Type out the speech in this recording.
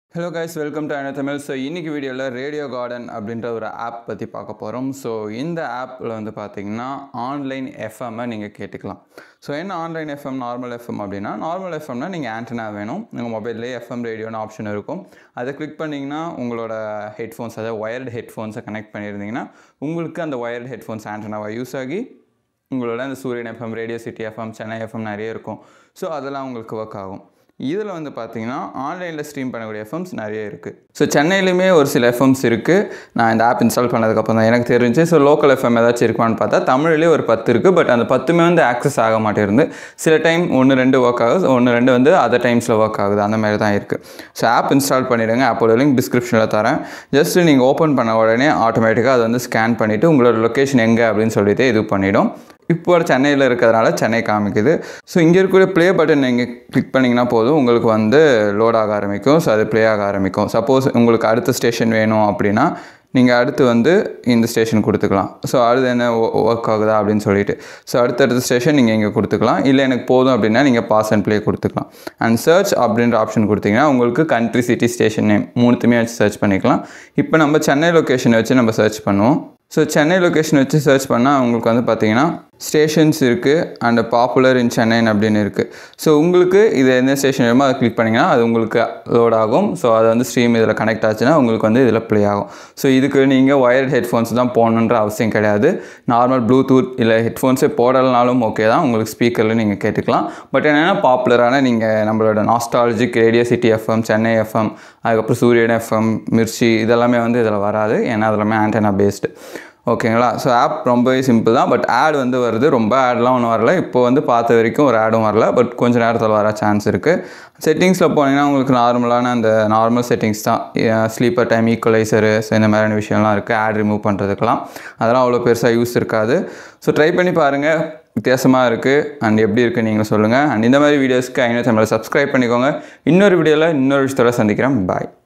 Hello guys, welcome to Anna Tamil. So இன்னைக்கு வீடியோல radio garden அப்படின்ற ஒரு ஆப் பத்தி பார்க்க போறோம். ஸோ இந்த ஆப்ல வந்து பார்த்தீங்கன்னா ஆன்லைன் எஃப்எம் நீங்க கேட்டுக்கலாம். ஸோ என்ன ஆன்லைன் எஃப்எம் நார்மல் எஃப்எம் அப்படின்னா நார்மல் எஃப்எம்னா நீங்கள் ஆண்டனா வேணும். உங்கள் மொபைல்லேயே எஃப்எம் ரேடியோன்னு ஆப்ஷன் இருக்கும். அதை கிளிக் பண்ணிங்கன்னா உங்களோட ஹெட்ஃபோன்ஸ் அதாவது ஒயர்டு ஹெட்ஃபோன்ஸை கனெக்ட் பண்ணியிருந்தீங்கன்னா உங்களுக்கு அந்த ஒயர்டு ஹெட்ஃபோன்ஸ் ஆண்டனாவாக யூஸ் ஆகி உங்களோட அந்த Suryan FM, radio city FM, Chennai FM நிறைய இருக்கும். ஸோ அதெல்லாம் உங்களுக்கு ஒர்க் ஆகும். இதில் வந்து பார்த்தீங்கன்னா ஆன்லைனில் ஸ்ட்ரீம் பண்ணக்கூடிய எஃப்எம்ஸ் நிறைய இருக்குது. ஸோ சென்னையிலுமே ஒரு சில எஃப்எம்ஸ் இருக்குது. நான் இந்த ஆப் இன்ஸ்டால் பண்ணதுக்கப்புறம் தான் எனக்கு தெரிஞ்சு. ஸோ லோக்கல் எஃப்எம் ஏதாச்சும் இருக்குமான்னு பார்த்தா தமிழ்லேயே ஒரு 10 இருக்குது. பட் அந்த 10மே வந்து ஆக்சஸ் ஆக மாட்டேருந்து. சில டைம் 1-2 ஒர்க் ஆகுது, 1-2 வந்து அதர் டைம்ஸில் ஒர்க் ஆகுது. அந்த மாதிரி தான் இருக்குது. ஸோ ஆப் இன்ஸ்டால் பண்ணிவிடுங்க. ஆப்போட லிங்க் டிஸ்கிரிப்ஷனில் தரேன். ஜஸ்ட்டு நீங்கள் ஓப்பன் பண்ண உடனே ஆட்டோமேட்டிக்காக அதை வந்து ஸ்கேன் பண்ணிவிட்டு உங்களோட லொக்கேஷன் எங்கே அப்படின்னு சொல்லிட்டு இது பண்ணிவிடும். இப்போ சென்னையில் இருக்கிறதுனால சென்னை காமிக்குது. ஸோ இங்கே இருக்கிற ப்ளே பட்டன் நீங்கள் கிளிக் பண்ணிங்கன்னா போதும், உங்களுக்கு வந்து லோட் ஆக ஆரம்பிக்கும். ஸோ அது ப்ளே ஆக ஆரம்பிக்கும். சப்போஸ் உங்களுக்கு அடுத்த ஸ்டேஷன் வேணும் அப்படின்னா நீங்கள் அடுத்து வந்து இந்த ஸ்டேஷன் கொடுத்துக்கலாம். ஸோ அடுத்து என்ன ஒர்க் ஆகுதா அப்படின்னு சொல்லிட்டு ஸோ அடுத்தடுத்த ஸ்டேஷன் நீங்கள் இங்கே கொடுத்துக்கலாம். இல்லை எனக்கு போதும் அப்படின்னா நீங்கள் பாஸ் அண்ட் ப்ளே கொடுத்துக்கலாம். அண்ட் சர்ச் அப்படின்ற ஆப்ஷன் கொடுத்தீங்கன்னா உங்களுக்கு கண்ட்ரி, சிட்டி, ஸ்டேஷன் நேம் மூணுத்துமே வச்சு சர்ச் பண்ணிக்கலாம். இப்போ நம்ம சென்னை லொக்கேஷனை வச்சு நம்ம சர்ச் பண்ணுவோம். ஸோ சென்னை லொக்கேஷன் வச்சு சர்ச் பண்ணால் உங்களுக்கு வந்து பார்த்தீங்கன்னா ஸ்டேஷன்ஸ் இருக்குது அண்ட் பாப்புலர் இன் சென்னைன்னு அப்படின்னு இருக்குது. ஸோ உங்களுக்கு இது எந்த ஸ்டேஷன் வேணுமோ அதை கிளிக் பண்ணிங்கன்னா அது உங்களுக்கு லோட் ஆகும். ஸோ அதை வந்து ஸ்ட்ரீம் இதில் கனெக்ட் ஆச்சுன்னா உங்களுக்கு வந்து இதில் ப்ளே ஆகும். ஸோ இதுக்கு நீங்கள் ஒயர்ட் ஹெட்ஃபோன்ஸ் தான் போடணுன்ற அவசியம் கிடையாது. நார்மல் ப்ளூடூத் இல்லை ஹெட்ஃபோன்ஸே போடலனாலும் ஓகே தான். உங்களுக்கு ஸ்பீக்கரில் நீங்கள் கேட்டுக்கலாம். பட் என்னென்னா பாப்புலரான நீங்கள் நம்மளோட nostalgic radio city FM, Chennai FM, அதுக்கப்புறம் சூரியன் எஃப்எம், மிர்ச்சி இதெல்லாமே வந்து இதில் வராது. ஏன்னா அதெல்லாமே ஆண்டனா பேஸ்டு. ஓகேங்களா? ஸோ ஆப் ரொம்பவே சிம்பிள் தான். பட் ஆட் வந்து வருது. ரொம்ப ஆட்லாம் ஒன்றும் வரல. இப்போ வந்து பார்த்த வரைக்கும் ஒரு ஆடும் வரல. பட் கொஞ்சம் நேரத்தில் வர சான்ஸ் இருக்குது. செட்டிங்ஸில் போனீங்கன்னா உங்களுக்கு நார்மலான அந்த நார்மல் செட்டிங்ஸ் தான். ஸ்லீப்பர் டைம், ஈக்குவலைசரு, ஸோ இந்த மாதிரியான விஷயம்லாம் இருக்குது. ஆட் ரிமூவ் பண்ணுறதுக்கெலாம் அதெல்லாம் அவ்வளோ பெருசாக யூஸ் இருக்காது. ஸோ ட்ரை பண்ணி பாருங்கள். வித்தியாசமாக இருக்குது. அண்ட் எப்படி இருக்குது நீங்கள் சொல்லுங்கள். அண்ட் இந்த மாதிரி வீடியோஸ்க்கு ஐநூற்றி சப்ஸ்கிரைப் பண்ணிக்கோங்க. இன்னொரு வீடியோவில் இன்னொரு விஷயத்தோட சந்திக்கிறேன். பாய்.